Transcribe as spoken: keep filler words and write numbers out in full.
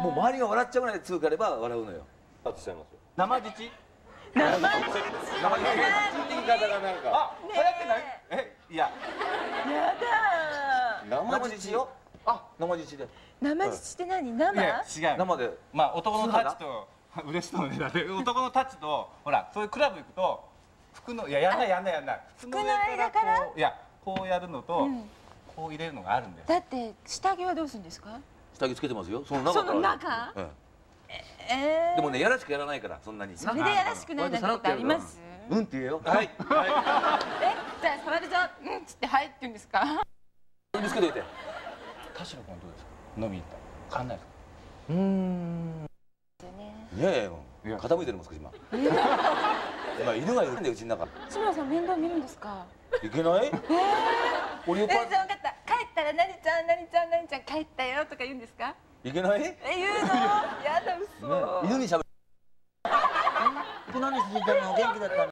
もう周りが笑っちゃうぐらい強くやれば笑うのよ。 あとしちゃいますよ。 生乳。 生乳。 生乳って言い方がなんか。 あ、流行ってない？え、いや。 やだ。 生乳よ。あ、生乳で。 生乳って何？生？ いや、違う。 生で。 まあ男のタッチと嬉しそうね。だって男のタッチとほらそういうクラブ行くと服のいややんないやんないやんない。 服の間から？ いやこうやるのとこう入れるのがあるんです。 だって下着はどうするんですか？ 下着つけてますよ。その中から。 その中？ええ。 でもねやらしくやらないからそんなに。 それでやらしくないなんてことあります？ うんって言えよ。はい。 え、じゃあ触るぞ。うんっつってはいって言うんですか？ 見つけといて。 田代君どうですか？飲み行った。変わんないですか？ うーん。ねえ、傾いてるもん少し今。今犬がいるんだようちの中。 志村さん面倒見るんですか？ いけない？ええ。俺よく。 え、じゃあ分かった。帰ったら何ちゃん何ちゃん何ちゃん帰ったよとか言うんですか？ いけない？ え、言うの？やだ嘘。 犬にしゃべ。 何してたの？元気だったの？